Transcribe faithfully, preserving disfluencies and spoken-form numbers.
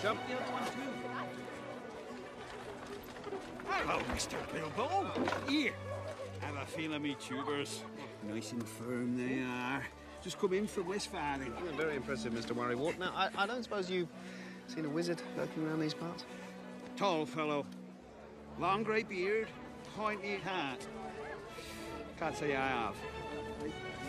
Jump the other one too. Hello, Mister Bilbo. Here, have a feel of me tubers. Nice and firm they are. Just come in from Westphalia. Yeah, very impressive, Mister Worrywart. Now, I, I don't suppose you've seen a wizard lurking around these parts? Tall fellow. Long grey beard, pointy hat. Can't say I have.